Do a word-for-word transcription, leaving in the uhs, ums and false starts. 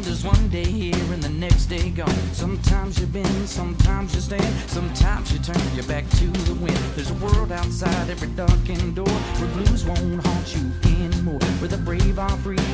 there's one day here and the next day gone. Sometimes you bend, sometimes you stand, sometimes you turn your back to the wind. There's a world outside every darkened door where blues won't haunt you anymore, where the brave are free